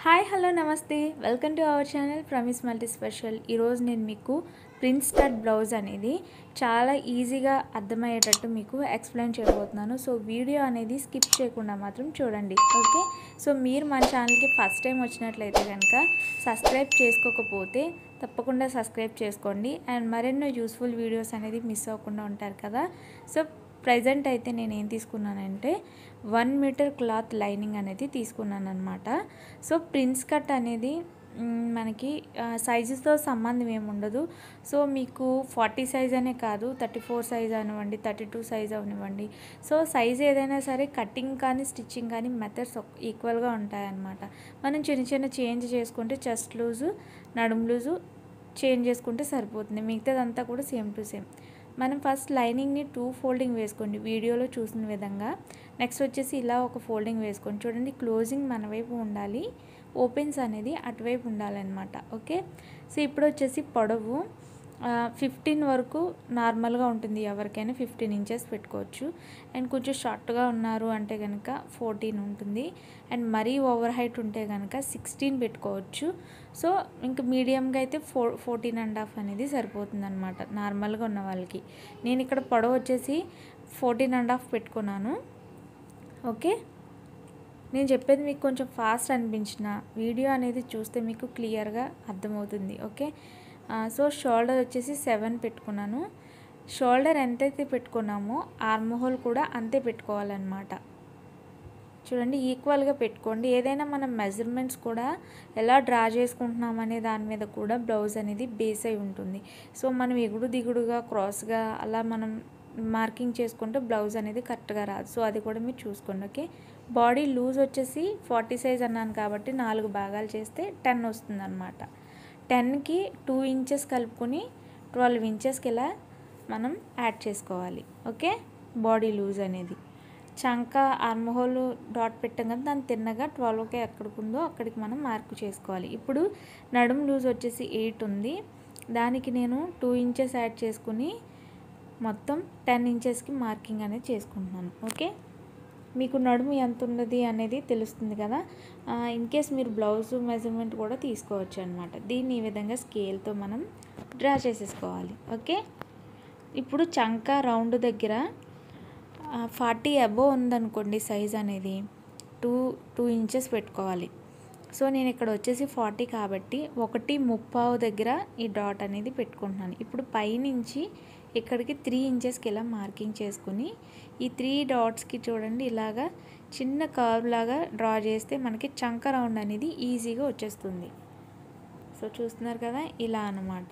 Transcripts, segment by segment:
Hi hello నమస్తే welcome to our channel promise multi special. ఈరోజు నేను మీకు ప్రిన్స్ కట్ బ్లౌజ్ అనేది చాలా ఈజీగా అర్థమయ్యేటట్టు మీకు ఎక్స్ప్లెయిన్ చేయబోతున్నాను. సో వీడియో అనేది స్కిప్ చేయకుండా మాత్రం చూడండి, ఓకే? సో మీరు మన ఛానల్కి ఫస్ట్ టైం వచ్చినట్లయితే కనుక సబ్స్క్రైబ్ చేసుకోకపోతే తప్పకుండా సబ్స్క్రైబ్ చేసుకోండి. అండ్ మరెన్నో యూస్ఫుల్ వీడియోస్ అనేది మిస్ అవ్వకుండా ఉంటారు కదా. సో ప్రెజెంట్ అయితే నేను ఏం తీసుకున్నానంటే 1 మీటర్ క్లాత్ లైనింగ్ అనేది తీసుకున్నాను అనమాట. సో ప్రిన్స్ కట్ అనేది మనకి సైజెస్తో సంబంధం ఏముండదు. సో మీకు 40 సైజ్ అనే కాదు, 34 సైజ్ అనివ్వండి, 32 సైజ్ అవనివ్వండి. సో సైజ్ ఏదైనా సరే కటింగ్ కానీ స్టిచ్చింగ్ కానీ మెథడ్స్ ఈక్వల్గా ఉంటాయన్నమాట. మనం చిన్న చిన్న చేంజ్ చేసుకుంటే చెస్ట్ లూజు, నడుము లూజు చేంజ్ చేసుకుంటే సరిపోతుంది. మిగతాదంతా కూడా సేమ్ టు సేమ్. మనం ఫస్ట్ లైనింగ్ని 2 ఫోల్డింగ్ వేసుకోండి వీడియోలో చూసిన విధంగా. నెక్స్ట్ వచ్చేసి ఇలా ఒక ఫోల్డింగ్ వేసుకోండి. చూడండి, క్లోజింగ్ మన వైపు ఉండాలి, ఓపెన్స్ అనేది అటువైపు ఉండాలన్నమాట, ఓకే? సో ఇప్పుడు వచ్చేసి పొడవు 15 వరకు నార్మల్గా ఉంటుంది, ఎవరికైనా 15 ఇంచెస్ పెట్టుకోవచ్చు. అండ్ కొంచెం షార్ట్గా ఉన్నారు అంటే కనుక 14 ఉంటుంది. అండ్ మరీ ఓవర్ హైట్ ఉంటే కనుక 16 పెట్టుకోవచ్చు. సో ఇంకా మీడియంగా అయితే 14.5 అనేది సరిపోతుంది అనమాట నార్మల్గా ఉన్న వాళ్ళకి. నేను ఇక్కడ పొడవు వచ్చేసి 14.5 పెట్టుకున్నాను, ఓకే? నేను చెప్పేది మీకు కొంచెం ఫాస్ట్ అనిపించిన వీడియో అనేది చూస్తే మీకు క్లియర్గా అర్థమవుతుంది, ఓకే? సో షోల్డర్ వచ్చేసి 7 పెట్టుకున్నాను. షోల్డర్ ఎంతైతే పెట్టుకున్నామో ఆర్మ్ హోల్ కూడా అంతే పెట్టుకోవాలన్నమాట. చూడండి, ఈక్వల్గా పెట్టుకోండి. ఏదైనా మనం మెజర్మెంట్స్ కూడా ఎలా డ్రా చేసుకుంటున్నాం అనే దాని మీద కూడా బ్లౌజ్ అనేది బేస్ అయి ఉంటుంది. సో మనం ఎగుడు దిగుడుగా క్రాస్గా అలా మనం మార్కింగ్ చేసుకుంటే బ్లౌజ్ అనేది కరెక్ట్గా రాదు. సో అది కూడా మీరు చూసుకోండి, ఓకే? బాడీ లూజ్ వచ్చేసి 40 సైజ్ అన్నాను కాబట్టి 4 భాగాలు చేస్తే 10 వస్తుంది అనమాట. 10కి 2 ఇంచెస్ కలుపుకొని 12 ఇంచెస్కి ఇలా మనం యాడ్ చేసుకోవాలి, ఓకే? బాడీ లూజ్ అనేది చంక ఆర్మ్ హోల్ డాట్ పెట్టాం కదా, దాన్ని తిన్నగా 12కే ఎక్కడికి ఉందో అక్కడికి మనం మార్క్ చేసుకోవాలి. ఇప్పుడు నడుము లూజ్ వచ్చేసి 8 ఉంది, దానికి నేను 2 ఇంచెస్ యాడ్ చేసుకుని మొత్తం 10 ఇంచెస్కి మార్కింగ్ అనేది చేసుకుంటున్నాను, ఓకే? మీకు నడుము ఎంత ఉన్నది అనేది తెలుస్తుంది కదా. ఇన్ కేస్ మీరు బ్లౌజ్ మెజర్మెంట్ కూడా తీసుకోవచ్చు అనమాట. దీన్ని ఈ విధంగా స్కేల్తో మనం డ్రా చేసేసుకోవాలి, ఓకే? ఇప్పుడు చంక రౌండ్ దగ్గర 40 అబోవ్ ఉందనుకోండి సైజ్ అనేది 2 ఇంచెస్ పెట్టుకోవాలి. సో నేను ఇక్కడ వచ్చేసి 40 కాబట్టి 1.35 దగ్గర ఈ డాట్ అనేది పెట్టుకుంటున్నాను. ఇప్పుడు పైనుంచి ఇక్కడికి 3 ఇంచెస్కి ఇలా మార్కింగ్ చేసుకుని ఈ 3 డాట్స్కి చూడండి ఇలాగా చిన్న కర్వ్ లాగా డ్రా చేస్తే మనకి చంక రౌండ్ అనేది ఈజీగా వచ్చేస్తుంది. సో చూస్తున్నారు కదా, ఇలా అన్నమాట.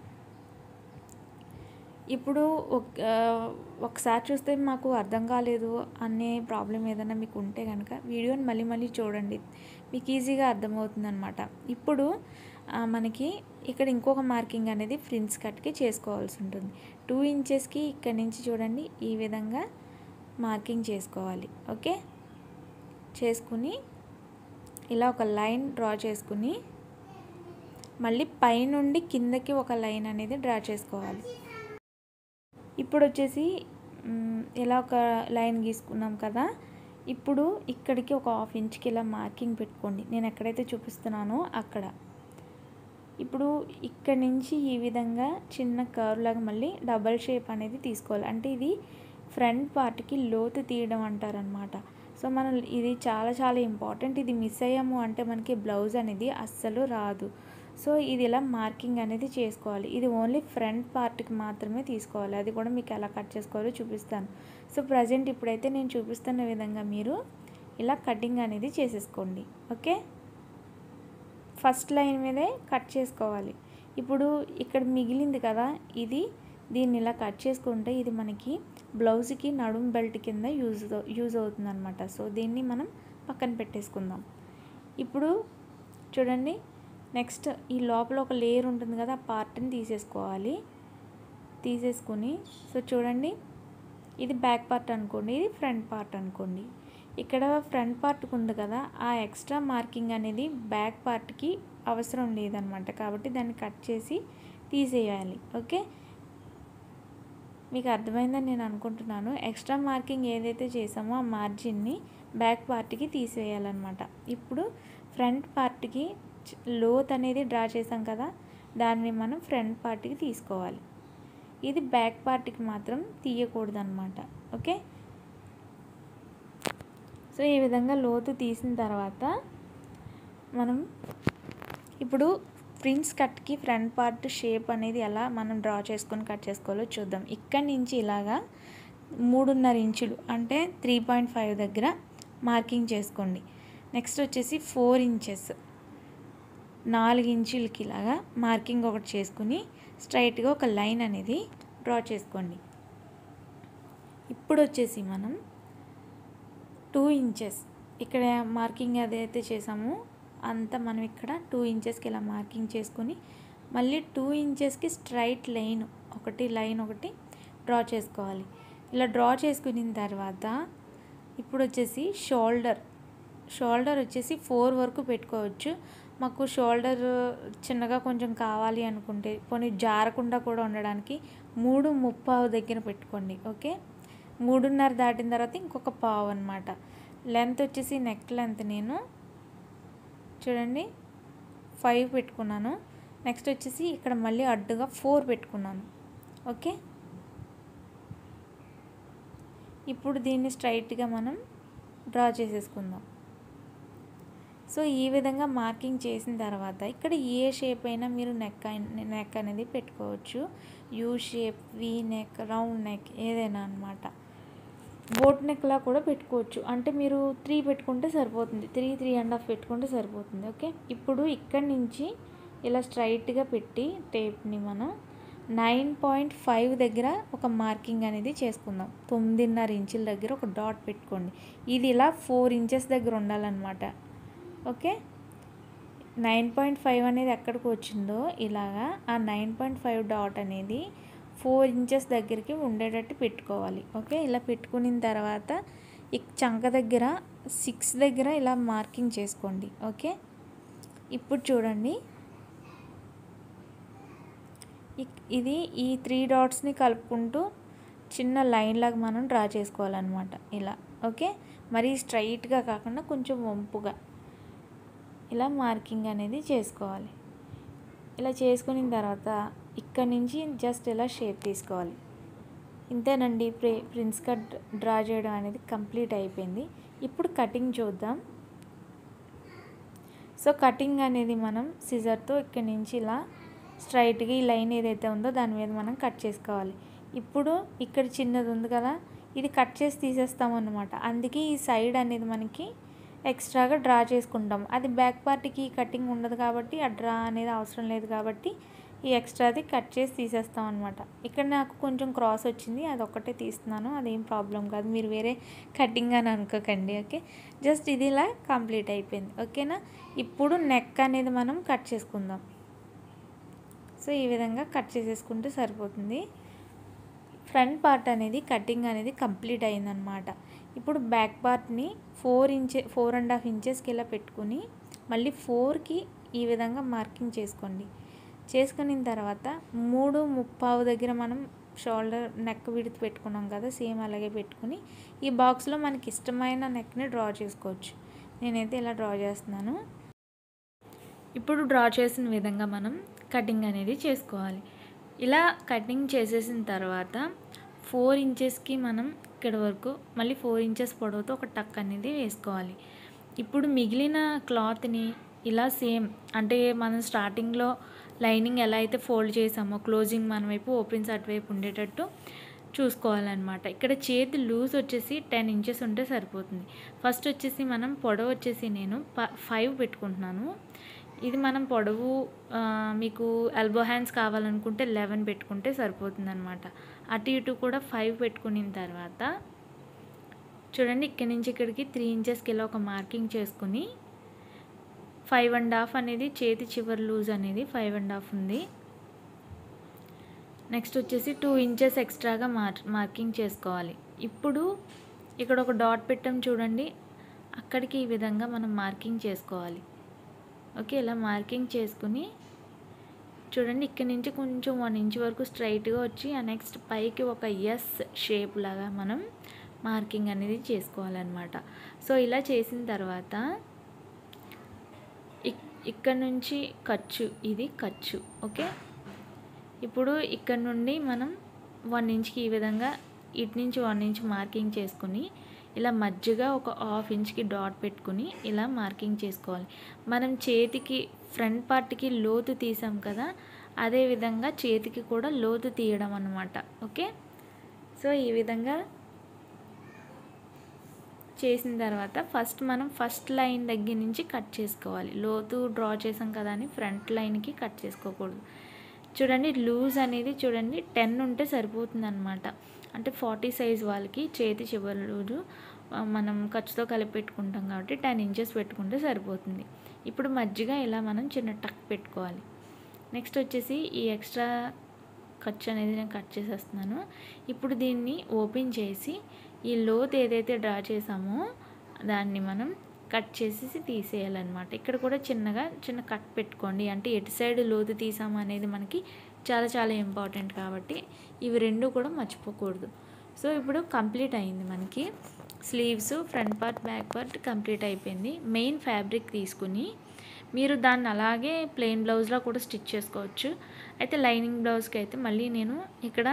ఇప్పుడు ఒకసారి చూస్తే మాకు అర్థం కాలేదు అనే ప్రాబ్లం ఏదైనా మీకు ఉంటే కనుక వీడియోని మళ్ళీ చూడండి, మీకు ఈజీగా అర్థమవుతుంది అనమాట. ఇప్పుడు మనకి ఇక్కడ ఇంకొక మార్కింగ్ అనేది ప్రిన్స్ కట్కి చేసుకోవాల్సి ఉంటుంది. 2 ఇంచెస్కి ఇక్కడ నుంచి చూడండి ఈ విధంగా మార్కింగ్ చేసుకోవాలి, ఓకే? చేసుకుని ఇలా ఒక లైన్ డ్రా చేసుకుని మళ్ళీ పైనుండి కిందకి ఒక లైన్ అనేది డ్రా చేసుకోవాలి. ఇప్పుడు వచ్చేసి ఇలా ఒక లైన్ గీసుకున్నాం కదా, ఇప్పుడు ఇక్కడికి ఒక 1/2 ఇంచ్కి ఇలా మార్కింగ్ పెట్టుకోండి. నేను ఎక్కడైతే చూపిస్తున్నానో అక్కడ. ఇప్పుడు ఇక్కడ నుంచి ఈ విధంగా చిన్న కర్వ్ లాగా మళ్ళీ డబల్ షేప్ అనేది తీసుకోవాలి. అంటే ఇది ఫ్రంట్ పార్ట్కి లోతు తీయడం అంటారనమాట. సో మనం ఇది చాలా ఇంపార్టెంట్. ఇది మిస్ అయ్యాము అంటే మనకి బ్లౌజ్ అనేది అస్సలు రాదు. సో ఇది ఇలా మార్కింగ్ అనేది చేసుకోవాలి. ఇది ఓన్లీ ఫ్రంట్ పార్ట్కి మాత్రమే తీసుకోవాలి. అది కూడా మీకు ఎలా కట్ చేసుకోవాలో చూపిస్తాను. సో ప్రజెంట్ ఇప్పుడైతే నేను చూపిస్తున్న విధంగా మీరు ఇలా కటింగ్ అనేది చేసేసుకోండి, ఓకే? ఫస్ట్ లైన్ మీదే కట్ చేసుకోవాలి. ఇప్పుడు ఇక్కడ మిగిలింది కదా, దీన్ని ఇలా కట్ చేసుకుంటే ఇది మనకి బ్లౌజ్కి నడుము బెల్ట్ కింద యూజ్ అవుతుంది అనమాట. సో దీన్ని మనం పక్కన పెట్టేసుకుందాం. ఇప్పుడు చూడండి, నెక్స్ట్ ఈ లోపల ఒక లేయర్ ఉంటుంది కదా, ఆ పార్ట్ని తీసేసుకోవాలి. తీసేసుకుని సో చూడండి, ఇది బ్యాక్ పార్ట్ అనుకోండి, ఇది ఫ్రంట్ పార్ట్ అనుకోండి. ఇక్కడ ఫ్రంట్ పార్ట్కి ఉంది కదా, ఆ ఎక్స్ట్రా మార్కింగ్ అనేది బ్యాక్ పార్ట్కి అవసరం లేదనమాట. కాబట్టి దాన్ని కట్ చేసి తీసేయాలి, ఓకే? మీకు అర్థమైందని నేను అనుకుంటున్నాను. ఎక్స్ట్రా మార్కింగ్ ఏదైతే చేసామో ఆ మార్జిన్ని బ్యాక్ పార్ట్కి తీసివేయాలన్నమాట. ఇప్పుడు ఫ్రంట్ పార్ట్కి లోత్ అనేది డ్రా చేసాం కదా, దాన్ని మనం ఫ్రంట్ పార్ట్కి తీసుకోవాలి. ఇది బ్యాక్ పార్ట్కి మాత్రం తీయకూడదు అనమాట. ఓకే, సో ఈ విధంగా లోతు తీసిన తర్వాత మనం ఇప్పుడు ప్రిన్స్ కట్కి ఫ్రంట్ పార్ట్ షేప్ అనేది ఎలా మనం డ్రా చేసుకొని కట్ చేసుకోవాలో చూద్దాం. ఇక్కడి నుంచి ఇలాగా 3.5 ఇంచులు అంటే 3.5 దగ్గర మార్కింగ్ చేసుకోండి. నెక్స్ట్ వచ్చేసి 4 ఇంచెస్ 4 ఇంచులకి ఇలాగా మార్కింగ్ ఒకటి చేసుకుని స్ట్రైట్గా ఒక లైన్ అనేది డ్రా చేసుకోండి. ఇప్పుడు వచ్చేసి మనం 2 ఇంచెస్ ఇక్కడ మార్కింగ్ ఏదైతే చేసామో అంతా మనం ఇక్కడ 2 ఇంచెస్కి ఇలా మార్కింగ్ చేసుకొని మళ్ళీ 2 ఇంచెస్కి స్ట్రైట్ లైన్ ఒకటి డ్రా చేసుకోవాలి. ఇలా డ్రా చేసుకున్న తర్వాత ఇప్పుడు వచ్చేసి షోల్డర్ వచ్చేసి 4 వరకు పెట్టుకోవచ్చు. మాకు షోల్డర్ చిన్నగా కొంచెం కావాలి అనుకుంటే పోనీ జారకుండా కూడా ఉండడానికి 3.25 దగ్గర పెట్టుకోండి. ఓకే, 3.5 దాటిన తర్వాత ఇంకొక పావు అనమాట. లెంత్ వచ్చేసి నెక్ లెంత్ నేను చూడండి 5 పెట్టుకున్నాను. నెక్స్ట్ వచ్చేసి ఇక్కడ మళ్ళీ అడ్డుగా 4 పెట్టుకున్నాను. ఓకే, ఇప్పుడు దీన్ని స్ట్రైట్గా మనం డ్రా చేసేసుకుందాం. సో ఈ విధంగా మార్కింగ్ చేసిన తర్వాత ఇక్కడ ఏ షేప్ అయినా మీరు నెక్ అనేది పెట్టుకోవచ్చు. U shape, V neck, round neck ఏదైనా అనమాట. బోట్ నెక్లా కూడా పెట్టుకోవచ్చు. అంటే మీరు 3 పెట్టుకుంటే సరిపోతుంది, 3.5 పెట్టుకుంటే సరిపోతుంది. ఓకే, ఇప్పుడు ఇక్కడి నుంచి ఇలా స్ట్రైట్గా పెట్టి టేప్ని మనం 9.5 దగ్గర ఒక మార్కింగ్ అనేది చేసుకుందాం. 9.5 ఇంచుల దగ్గర ఒక డాట్ పెట్టుకోండి. ఇది ఇలా 4 ఇంచెస్ దగ్గర ఉండాలన్నమాట. ఓకే, 9.5 అనేది ఎక్కడికి వచ్చిందో ఇలాగా ఆ 9.5 డాట్ అనేది 4 ఇంచెస్ దగ్గరికి ఉండేటట్టు పెట్టుకోవాలి. ఓకే, ఇలా పెట్టుకున్న తర్వాత ఈ చంక దగ్గర 6 దగ్గర ఇలా మార్కింగ్ చేసుకోండి. ఓకే, ఇప్పుడు చూడండి ఇది ఈ 3 డాట్స్ని కలుపుకుంటూ చిన్న లైన్ లాగా మనం డ్రా చేసుకోవాలన్నమాట ఇలా. ఓకే, మరి స్ట్రైట్గా కాకుండా కొంచెం వంపుగా ఇలా మార్కింగ్ అనేది చేసుకోవాలి. ఇలా చేసుకున్న తర్వాత ఇక్కడ నుంచి జస్ట్ ఇలా షేప్ తీసుకోవాలి. ఇంతేనండి, ప్రిన్స్ కట్ డ్రా చేయడం అనేది కంప్లీట్ అయిపోయింది. ఇప్పుడు కటింగ్ చూద్దాం. సో కటింగ్ అనేది మనం సిజర్తో ఇక్కడ నుంచి ఇలా స్ట్రైట్గా ఈ లైన్ ఏదైతే ఉందో దాని మీద మనం కట్ చేసుకోవాలి. ఇప్పుడు ఇక్కడ చిన్నది ఉంది కదా, ఇది కట్ చేసి తీసేస్తామన్నమాట. అందుకే ఈ సైడ్ అనేది మనకి ఎక్స్ట్రాగా డ్రా చేసుకుంటాం. అది బ్యాక్ పార్ట్కి కటింగ్ ఉండదు కాబట్టి ఆ డ్రా అనేది అవసరం లేదు కాబట్టి ఈ ఎక్స్ట్రాది కట్ చేసి తీసేస్తాం అనమాట. ఇక్కడ నాకు కొంచెం క్రాస్ వచ్చింది, అది ఒక్కటే తీస్తున్నాను, అదేం ప్రాబ్లం కాదు, మీరు వేరే కటింగ్ అని అనుకోకండి. ఓకే, జస్ట్ ఇది ఇలా కంప్లీట్ అయిపోయింది. ఓకేనా, ఇప్పుడు నెక్ అనేది మనం కట్ చేసుకుందాం. సో ఈ విధంగా కట్ చేసేసుకుంటే సరిపోతుంది. ఫ్రంట్ పార్ట్ అనేది కటింగ్ అనేది కంప్లీట్ అయిందనమాట. ఇప్పుడు బ్యాక్ పార్ట్ని 4.5 ఇంచెస్కి ఇలా పెట్టుకుని మళ్ళీ 4కి ఈ విధంగా మార్కింగ్ చేసుకోండి. చేసుకున్న తర్వాత 3.25 దగ్గర మనం షోల్డర్ నెక్ విడ్త్ పెట్టుకున్నాం కదా, సేమ్ అలాగే పెట్టుకుని ఈ బాక్స్లో మనకి ఇష్టమైన నెక్ని డ్రా చేసుకోవచ్చు. నేనైతే ఇలా డ్రా చేస్తున్నాను. ఇప్పుడు డ్రా చేసిన విధంగా మనం కటింగ్ అనేది చేసుకోవాలి. ఇలా కటింగ్ చేసేసిన తర్వాత 4 ఇంచెస్కి మనం ఇక్కడ వరకు మళ్ళీ 4 ఇంచెస్ పొడవుతో ఒక టక్ అనేది వేసుకోవాలి. ఇప్పుడు మిగిలిన క్లాత్ని ఇలా సేమ్ అంటే మనం స్టార్టింగ్లో లైనింగ్ ఎలా అయితే ఫోల్డ్ చేసామో క్లోజింగ్ మన వైపు ఓపెన్స్ అటువైపు ఉండేటట్టు చూసుకోవాలన్నమాట. ఇక్కడ చేతి లూజ్ వచ్చేసి 10 ఇంచెస్ ఉంటే సరిపోతుంది. ఫస్ట్ వచ్చేసి మనం పొడవు వచ్చేసి నేను 5 పెట్టుకుంటున్నాను. ఇది మనం పొడవు మీకు ఎల్బో హ్యాండ్స్ కావాలనుకుంటే 11 పెట్టుకుంటే సరిపోతుంది అనమాట. అటు ఇటు కూడా 5 పెట్టుకున్న తర్వాత చూడండి ఇక్కడి నుంచి ఇక్కడికి 3 ఇంచెస్కి ఇలా ఒక మార్కింగ్ చేసుకుని 5.5 అనేది చేతి చివరి లూజ్ అనేది 5.5 ఉంది. నెక్స్ట్ వచ్చేసి 2 ఇంచెస్ ఎక్స్ట్రాగా మార్కింగ్ చేసుకోవాలి. ఇప్పుడు ఇక్కడ ఒక డాట్ పెట్టాం చూడండి, అక్కడికి ఈ విధంగా మనం మార్కింగ్ చేసుకోవాలి. ఓకే, ఇలా మార్కింగ్ చేసుకుని చూడండి ఇక్కడ నుంచి కొంచెం 1 ఇంచ్ వరకు స్ట్రైట్గా వచ్చి ఆ నెక్స్ట్ పైకి ఒక ఎస్ షేప్ లాగా మనం మార్కింగ్ అనేది చేసుకోవాలన్నమాట. సో ఇలా చేసిన తర్వాత ఇక్కడ నుంచి ఖర్చు, ఇది ఖర్చు. ఓకే, ఇప్పుడు ఇక్కడ నుండి మనం 1 ఇంచ్కి ఈ విధంగా ఇటు నుంచి 1 ఇంచ్ మార్కింగ్ చేసుకుని ఇలా మధ్యగా ఒక 1/2 ఇంచ్కి డాట్ పెట్టుకుని ఇలా మార్కింగ్ చేసుకోవాలి. మనం చేతికి ఫ్రంట్ పార్ట్కి లోతు తీసాం కదా, అదే విధంగా చేతికి కూడా లోతు తీయడం అన్నమాట. ఓకే, సో ఈ విధంగా చేసిన తర్వాత మనం ఫస్ట్ లైన్ దగ్గర నుంచి కట్ చేసుకోవాలి. లోతు డ్రా చేసాం కదా అని ఫ్రంట్ లైన్కి కట్ చేసుకోకూడదు. చూడండి, లూజ్ అనేది చూడండి 10 ఉంటే సరిపోతుంది అనమాట. అంటే 40 సైజ్ వాళ్ళకి చేతి చివరి లూజు మనం ఖర్చుతో కలిపి పెట్టుకుంటాం కాబట్టి 10 ఇంచెస్ పెట్టుకుంటే సరిపోతుంది. ఇప్పుడు మధ్యగా ఇలా మనం చిన్న టక్ పెట్టుకోవాలి. నెక్స్ట్ వచ్చేసి ఈ ఎక్స్ట్రా ఖర్చు అనేది నేను కట్ చేసేస్తున్నాను. ఇప్పుడు దీన్ని ఓపెన్ చేసి ఈ లోతు ఏదైతే డ్రా చేసామో దాన్ని మనం కట్ చేసేసి తీసేయాలన్నమాట. ఇక్కడ కూడా చిన్న కట్ పెట్టుకోండి. అంటే ఎటు సైడ్ లోతు తీసాము అనేది మనకి చాలా చాలా ఇంపార్టెంట్ కాబట్టి ఇవి రెండు కూడా మర్చిపోకూడదు. సో ఇప్పుడు కంప్లీట్ అయింది మనకి sleeves, front part, back part complete అయిపోయింది. మెయిన్ ఫ్యాబ్రిక్ తీసుకుని మీరు దాన్ని అలాగే ప్లెయిన్ బ్లౌజ్లో కూడా స్టిచ్ చేసుకోవచ్చు. అయితే లైనింగ్ బ్లౌజ్కి అయితే మళ్ళీ నేను ఇక్కడ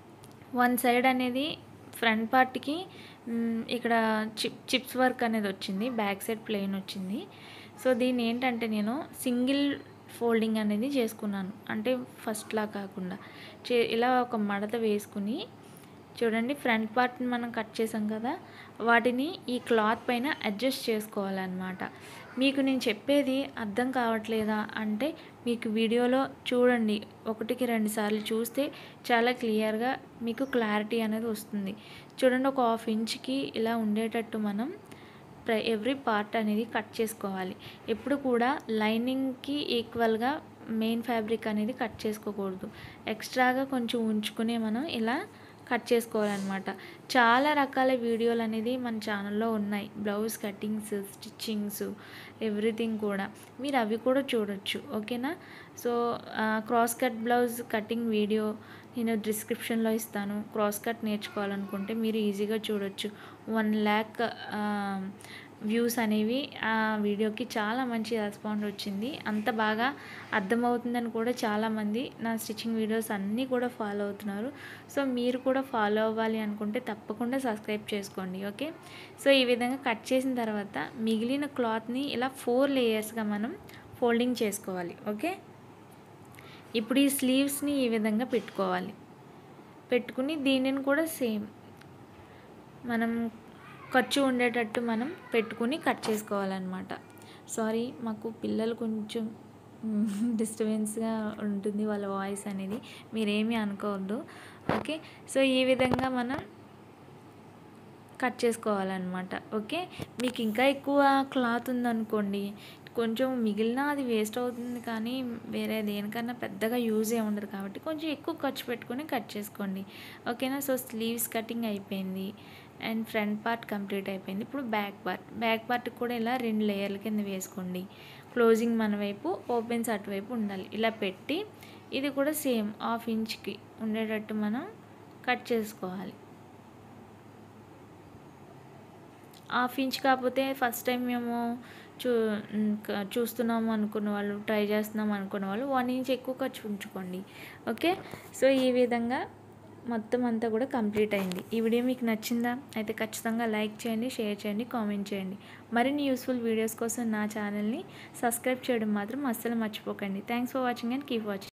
1 సైడ్ అనేది ఫ్రంట్ పార్ట్కి ఇక్కడ చిప్స్ వర్క్ అనేది వచ్చింది, బ్యాక్ సైడ్ ప్లెయిన్ వచ్చింది. సో దీన్ని ఏంటంటే నేను సింగిల్ ఫోల్డింగ్ అనేది చేసుకున్నాను. అంటే ఫస్ట్లా కాకుండా ఇలా ఒక మడత వేసుకుని చూడండి, ఫ్రంట్ పార్ట్ని మనం కట్ చేసాం కదా, వాటిని ఈ క్లాత్ పైన అడ్జస్ట్ చేసుకోవాలన్నమాట. మీకు నేను చెప్పేది అర్థం కావట్లేదా అంటే మీకు వీడియోలో చూడండి, 1కి 2 సార్లు చూస్తే చాలా క్లియర్గా మీకు క్లారిటీ అనేది వస్తుంది. చూడండి, ఒక 1/2 ఇంచ్కి ఇలా ఉండేటట్టు మనం ఎవ్రీ పార్ట్ అనేది కట్ చేసుకోవాలి. ఎప్పుడు కూడా లైనింగ్కి ఈక్వల్గా మెయిన్ ఫ్యాబ్రిక్ అనేది కట్ చేసుకోకూడదు. ఎక్స్ట్రాగా కొంచెం ఉంచుకునే మనం ఇలా కట్ చేసుకోవాలన్నమాట. చాలా రకాల వీడియోలు అనేది మన ఛానల్లో ఉన్నాయి, బ్లౌజ్ కటింగ్స్, స్టిచ్చింగ్స్, ఎవ్రీథింగ్ కూడా మీరు అవి కూడా చూడొచ్చు. ఓకేనా? So cross cut blouse cutting video నేను డిస్క్రిప్షన్లో ఇస్తాను. క్రాస్ కట్ నేర్చుకోవాలనుకుంటే మీరు ఈజీగా చూడొచ్చు. 1 lakh వ్యూస్ అనేవి ఆ వీడియోకి చాలా మంచి రెస్పాండ్ వచ్చింది. అంత బాగా అర్థమవుతుందని కూడా చాలామంది నా స్టిచ్చింగ్ వీడియోస్ అన్నీ కూడా ఫాలో అవుతున్నారు. సో మీరు కూడా ఫాలో అవ్వాలి అనుకుంటే తప్పకుండా సబ్స్క్రైబ్ చేసుకోండి. ఓకే, సో ఈ విధంగా కట్ చేసిన తర్వాత మిగిలిన క్లాత్ని ఇలా 4 లేయర్స్గా మనం ఫోల్డింగ్ చేసుకోవాలి. ఓకే, ఇప్పుడు ఈ స్లీవ్స్ని ఈ విధంగా పెట్టుకుని దీనిని కూడా సేమ్ మనం ఖర్చు ఉండేటట్టు మనం పెట్టుకుని కట్ చేసుకోవాలన్నమాట. సారీ, మాకు పిల్లలు కొంచెం డిస్టర్బెన్స్గా ఉంటుంది వాళ్ళ వాయిస్ అనేది, మీరేమీ అనుకోవద్దు. ఓకే, సో ఈ విధంగా మనం కట్ చేసుకోవాలన్నమాట. ఓకే, మీకు ఇంకా ఎక్కువ క్లాత్ ఉందనుకోండి, కొంచెం మిగిలిన అది వేస్ట్ అవుతుంది, కానీ వేరే దేనికన్నా పెద్దగా యూజ్ ఉండదు కాబట్టి కొంచెం ఎక్కువ ఖర్చు పెట్టుకొని కట్ చేసుకోండి. ఓకేనా? సో స్లీవ్స్ కటింగ్ అయిపోయింది అండ్ ఫ్రంట్ పార్ట్ కంప్లీట్ అయిపోయింది. ఇప్పుడు బ్యాక్ పార్ట్ కూడా ఇలా 2 లేయర్ల కింద వేసుకోండి. క్లోజింగ్ మన వైపు, ఓపెన్స్ అటువైపు ఉండాలి. ఇలా పెట్టి ఇది కూడా సేమ్ 1/2 ఇంచ్కి ఉండేటట్టు మనం కట్ చేసుకోవాలి. 1/2 ఇంచ్ కాకపోతే ఫస్ట్ టైం మేము చూస్తున్నాము అనుకున్న వాళ్ళు, ట్రై చేస్తున్నాము అనుకున్న వాళ్ళు 1 ఇంచ్ ఎక్కువ ఖర్చు ఉంచుకోండి. ఓకే, సో ఈ విధంగా మొత్తం అంతా కూడా కంప్లీట్ అయింది. ఈ వీడియో మీకు నచ్చిందా? అయితే ఖచ్చితంగా లైక్ చేయండి, షేర్ చేయండి, కామెంట్ చేయండి. మరిన్ని యూస్ఫుల్ వీడియోస్ కోసం నా ఛానల్ని సబ్స్క్రైబ్ చేయడం మాత్రం అస్సలు మర్చిపోకండి. Thanks for watching and keep watching.